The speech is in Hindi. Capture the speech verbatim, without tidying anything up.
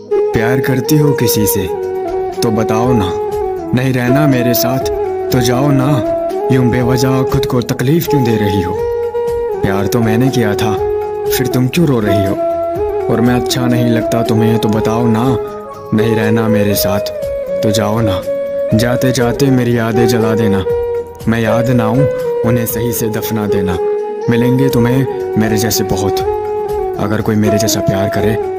प्यार करती हो किसी से तो बताओ ना, नहीं रहना मेरे साथ तो जाओ ना। यूं बेवजह खुद को तकलीफ क्यों दे रही हो? प्यार तो मैंने किया था, फिर तुम क्यों रो रही हो? और मैं अच्छा नहीं लगता तुम्हें तो बताओ ना, नहीं रहना मेरे साथ तो जाओ ना। जाते जाते मेरी यादें जला देना, मैं याद ना आऊं उन्हें सही से दफना देना। मिलेंगे तुम्हें मेरे जैसे बहुत, अगर कोई मेरे जैसा प्यार करे